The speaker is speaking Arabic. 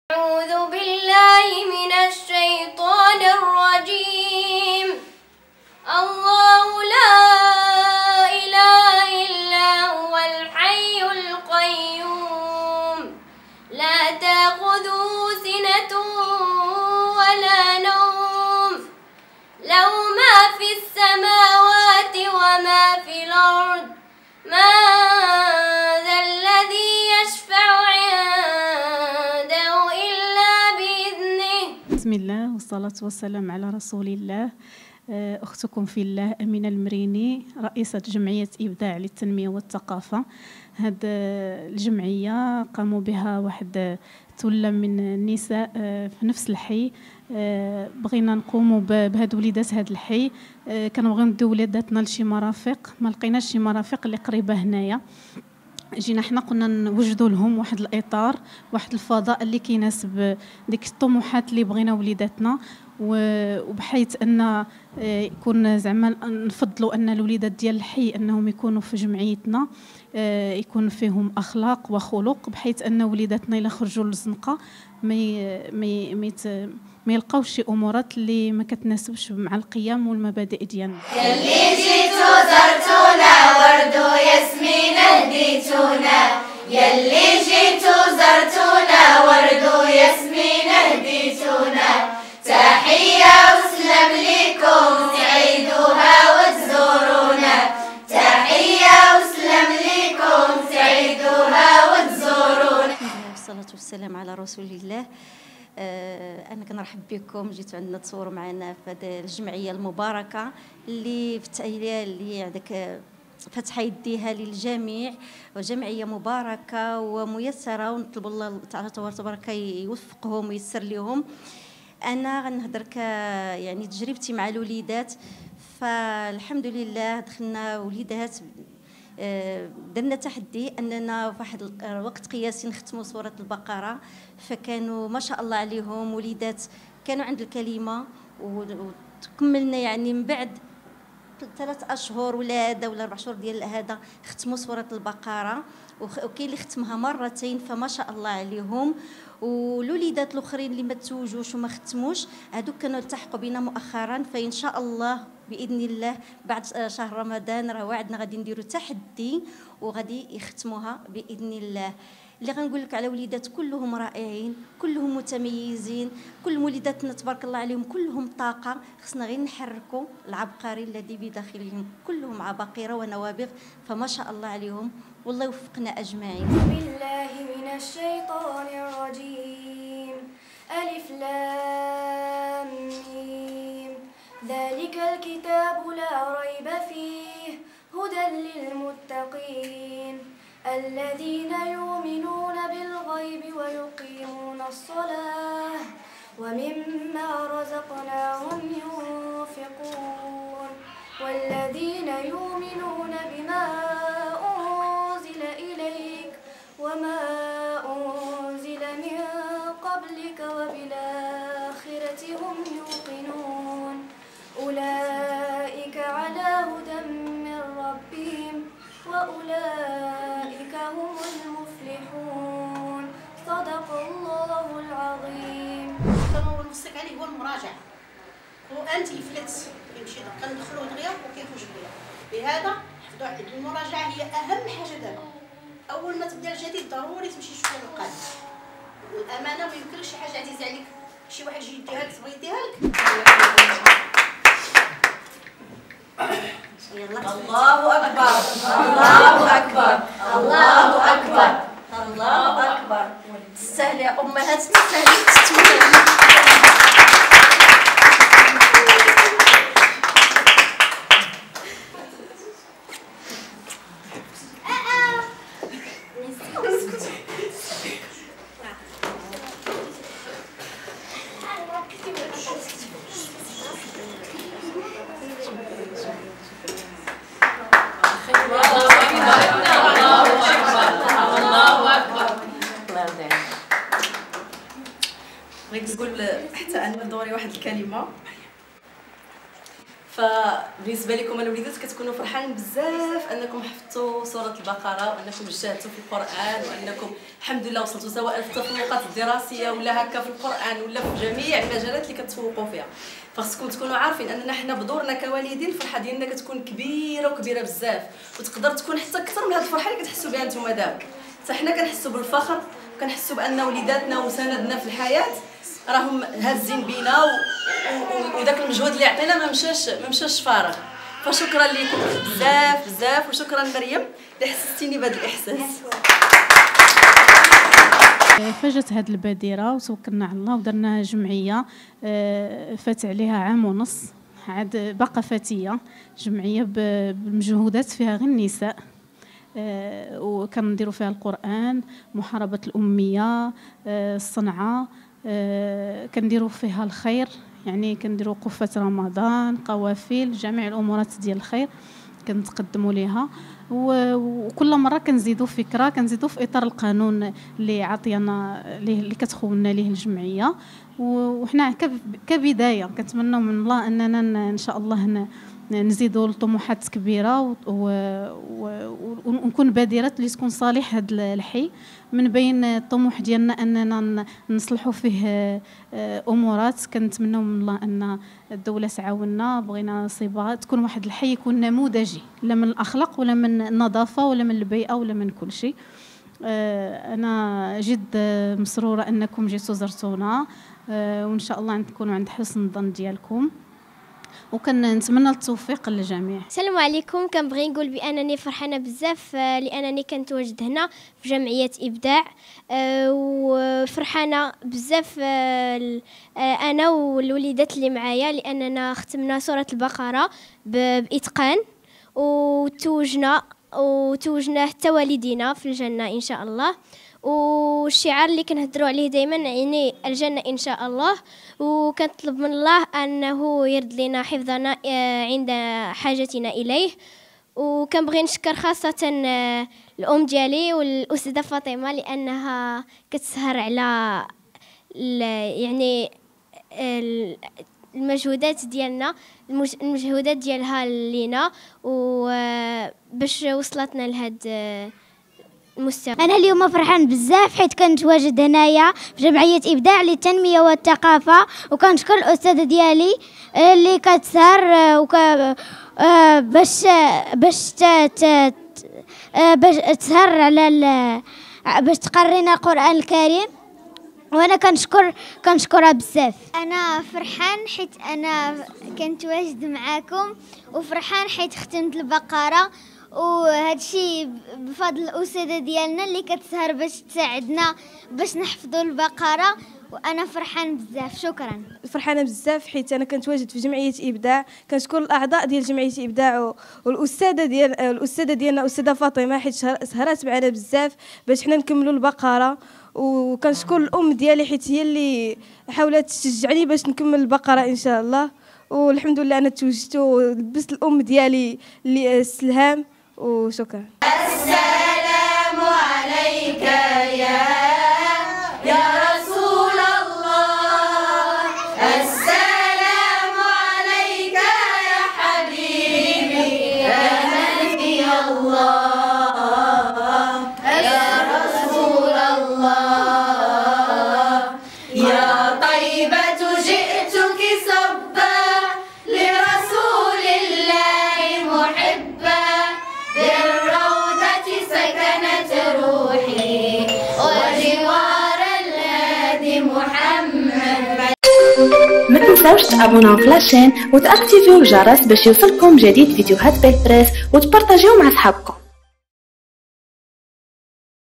أعوذ بالله من الشيطان الرجيم. الله لا إله إلا هو الحي القيوم لا تأخذه سنة ولا نوم له ما في السماوات وما في الأرض ما ذا الذي يشفع عنده إلا بإذنه. بسم الله والصلاة والسلام على رسول الله. أختكم في الله أمينة المريني، رئيسة جمعية إبداع للتنمية والثقافة. هذه الجمعية قاموا بها واحد ثلة من النساء في نفس الحي. بغينا نقوموا بهاد وليدات هذا الحي. كنبغيو نديو وليداتنا لشي مرافق، ما لقيناش شي مرافق اللي قريبه هنايا. جينا حنا قلنا نوجدوا لهم واحد الاطار، واحد الفضاء اللي كيناسب ديك الطموحات اللي بغينا وليداتنا، وبحيث ان يكون زعما نفضلوا ان الوليدات ديال الحي انهم يكونوا في جمعيتنا، يكون فيهم اخلاق وخلق، بحيث ان وليداتنا الا خرجوا للزنقه ما يلقاوش شي امورات اللي ما كتناسبش مع القيم والمبادئ ديالنا. يلي جيتو زرتونا وردو ياسمين هديتونا، يلي جيتو زرتونا وردو ياسمين هديتونا، تحية وسلام ليكم تعيدوها وتزورونا، تحية وسلام ليكم تعيدوها وتزورونا. والصلاة والسلام على رسول الله. أنا كنرحب بكم، جيتوا عندنا تصوروا معنا في هذه الجمعية المباركة اللي في التأهيلية اللي عندك فتح يديها للجميع، وجمعية مباركة وميسرة، ونطلب الله تعالى تبارك يوفقهم ويسر لهم. أنا غنهضر يعني تجربتي مع الوليدات، فالحمد لله دخلنا وليدات درنا تحدي اننا في واحد الوقت قياسي نختموا سوره البقره، فكانوا ما شاء الله عليهم وليدات كانوا عند الكلمه، وكملنا يعني من بعد 3 أشهر ولا 4 شهور ديال هذا ختموا سوره البقره، وكاين اللي ختمها مرتين، فما شاء الله عليهم. والوليدات الاخرين اللي ما تزوجوش وما ختموش هذوك كانوا التحقوا بنا مؤخرا، فان شاء الله باذن الله بعد شهر رمضان راه وعدنا غادي نديروا تحدي وغادي يختموها باذن الله. اللي غنقول لك على وليدات كلهم رائعين، كلهم متميزين، كل وليداتنا تبارك الله عليهم كلهم طاقه، خصنا غير نحركوا العبقري الذي بداخلهم، كلهم عباقره ونوابغ، فما شاء الله عليهم، والله يوفقنا اجمعين. بالله من الشيطان الرجيم. ألف لام ميم. ذلك الكتاب لا ريب فيه هدى للمتقين الذين يؤمنون بالغيب ويقيمون الصلاة ومما رزقناهم ينفقون والذين يؤمنون بما أنزل إليك وما أنزل من قبلك وبالآخرة هم يوقنون أولئك على هدى من ربهم وأولئك هم المفلحون. صدق الله العظيم. ونوصيك عليه هو المراجعة، وأنت فلت كيمشي كندخلو دغيا وكيخرج بيا، بهذا حفظوا عليه. المراجعة هي أهم حاجة دابا، أول ما تبدا الجديد ضروري تمشي تشوف القادم، والأمانة ما يمكنلكش شي حاجة عزيزة عليك شي واحد يجي يديها لك تبغي يديها لك. الله أكبر الله أكبر الله أكبر الله أكبر. تستاهل يا امهات، تستاهل تستوي. بغيت نقول حتى انا دوري واحد الكلمه. فبالنسبه لكم انا وليدات كتكونوا فرحانين بزاف انكم حفظتوا سوره البقره وانكم اجتهدتوا في القران وانكم الحمد لله وصلتوا سواء في التفوقات الدراسيه ولا هكا في القران ولا في جميع المجالات اللي كتفوقوا فيها. فخصكم تكونوا عارفين اننا حنا بدورنا كوالدين الفرحه ديالنا كتكون كبيره وكبيره بزاف، وتقدر تكون حتى اكثر من هذه الفرحه اللي كتحسوا بها نتوما دابا. حتى حنا كنحسوا بالفخر وكنحسوا بان وليداتنا وسندنا في الحياه راهم هازين بينا وداك المجهود اللي عطينا ما مشاش فارغ. فشكرا لكم بزاف بزاف، وشكرا مريم اللي حسستيني بهذا الاحساس. فجت هذه البادره وتوكلنا على الله ودرنا جمعيه فات عليها عام ونص، عاد باقا فاتيه جمعيه بالمجهودات فيها غير النساء، وكنديروا فيها القران، محاربه الاميه، الصنعه، كنديروا فيها الخير، يعني كنديروا وقفه رمضان، قوافل، جميع الامورات ديال الخير كنتقدموا ليها. وكل مره كنزيدوا فكره، كنزيدوا في اطار القانون اللي عطينا اللي كتخولنا ليه الجمعيه. وحنا كبدايه كنتمنوا من الله اننا ان شاء الله نزيدوا الطموحات كبيره ونكون بادرات اللي تكون صالح هذا الحي. من بين الطموح ديالنا اننا نصلحوا فيه امورات، كنتمنوا من الله ان الدوله تعاوننا، بغينا صباغه تكون واحد الحي يكون نموذجي، لا من الاخلاق ولا من النظافه ولا من البيئه ولا من كل شيء. انا جد مسروره انكم جيتوا زرتونا، وان شاء الله تكونوا عند حسن الظن ديالكم، وكنتمنى التوفيق للجميع. السلام عليكم. كنبغي نقول بانني فرحانه بزاف لانني كنتواجد هنا في جمعيه ابداع، وفرحانه بزاف انا والوليدات اللي معايا لاننا ختمنا سوره البقره باتقان، وتوجنا حتى والدينا في الجنه ان شاء الله. والشعار اللي كنهضروا عليه دائما يعني الجنه ان شاء الله، وكنطلب من الله انه يرد لنا حفظنا عند حاجتنا اليه. وكنبغي نشكر خاصه الام ديالي والاستاذه فاطمه لانها كتسهر على يعني المجهودات ديالنا، المجهودات ديالها لينا، وباش وصلتنا لهاد المستوى. أنا اليوم فرحان بزاف حيت كنتواجد هنايا في جمعية إبداع للتنمية والثقافة، وكنشكر الأستاذة ديالي اللي كتسهر باش تسهر على باش تقرينا القرآن الكريم، وانا كنشكرها بزاف. انا فرحان حيت انا كنت واجد معاكم، وفرحان حيت ختمت البقره، وهادشي بفضل الاستاذه ديالنا اللي كتسهر باش تساعدنا باش نحفظوا البقره، وانا فرحان بزاف. شكرا. فرحانه بزاف حيت انا كنت واجد في جمعيه ابداع، كنشكر الاعضاء ديال جمعيه ابداع والاستاذه ديالنا الاستاذه فاطمه حيت سهرات معنا بزاف باش حنا نكملوا البقره. وكنشكر الام ديالي حيت هي اللي حاولت تشجعني باش نكمل البقره ان شاء الله. والحمد لله انا توجدت ولبست الام ديالي اللي السلهام. وشكرا. السلام عليك يا رسول الله، السلام عليك يا حبيبي يا نبي الله، يا رسول الله، يا طيبة جئتك صبا لرسول الله محبا، بالروضة سكنت روحي وجوار الهادي محمد. ما تنساوش تابوناو في لاشين وتاكتيفيو الجرس باش يوصلكم جديد فيديوهات بالبريس، وتبارطاجيو مع صحابكم.